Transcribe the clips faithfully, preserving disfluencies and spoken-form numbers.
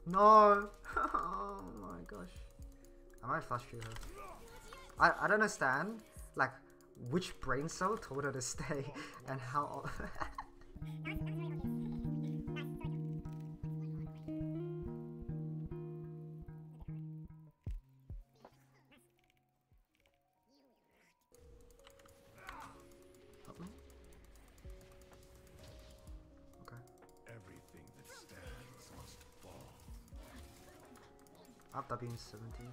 No! Oh my gosh. I might flash shoot her. I, I don't understand, like, which brain cell told her to stay and how. Okay. Everything that stands must fall. I have W in seventy.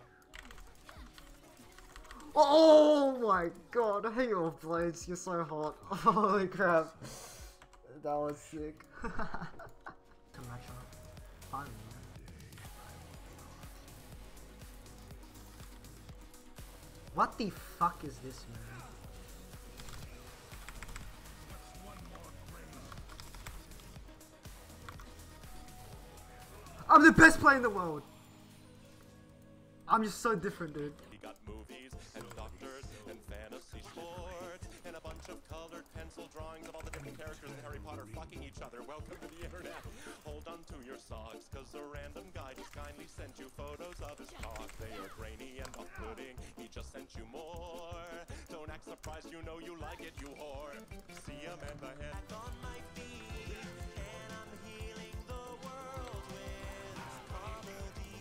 Oh my god, I hate your blades, you're so hot. Holy crap. That was sick. To match up. Finally. What the fuck is this, man? I'm the best player in the world! I'm just so different, dude. He got movies and doctors and fantasy sports and a bunch of colored pencil drawings of all the different characters in Harry Potter fucking each other. Welcome to the internet. Hold on to your socks, cause a random guy just kindly sent you photos of his cock. They are grainy and off-putting. He just sent you more. Don't act surprised, you know you like it, you whore. See him and the head on my feet, and I'm healing the world with comedy.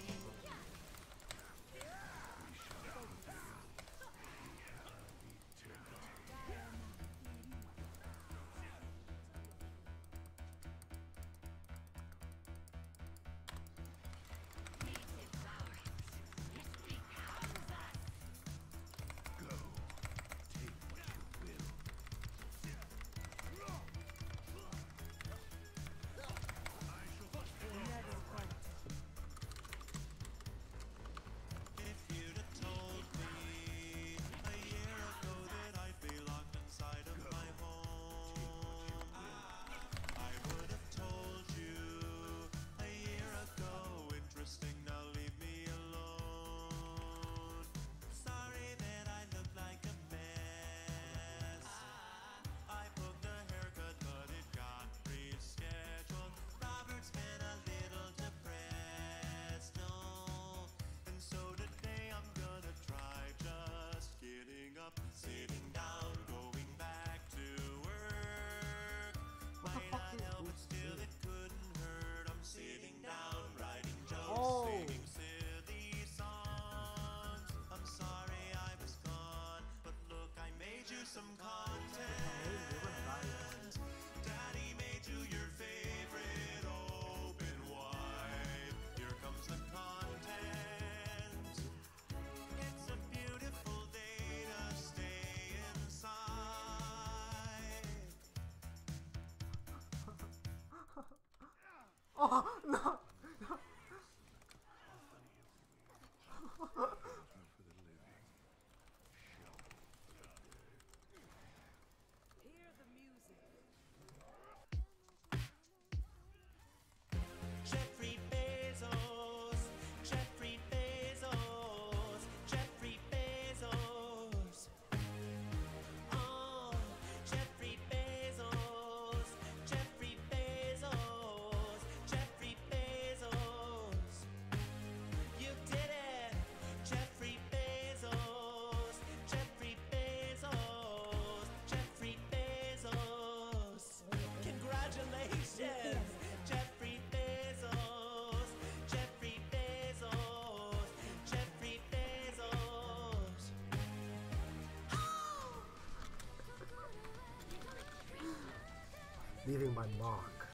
Sitting down, going back to work. Might not help, but still it couldn't hurt. I'm sitting down, writing jokes, Oh. singing silly songs. I'm sorry I was gone, but look, I made you some content. Daddy made you your favorite open wide. Here comes the content. It's a beautiful day to stay inside. Oh no! No. Hear the music. Jeffrey Bezos, Jeffrey Bezos, Jeffrey Bezos. Oh, Jeffrey Bezos, Jeffrey Bezos, Jeffrey Bezos. You did it, Jeffrey Bezos, Jeffrey Bezos, Jeffrey Bezos. Congratulations, Jeffrey Bezos, Jeffrey Bezos, Jeffrey Bezos. Leaving my mark.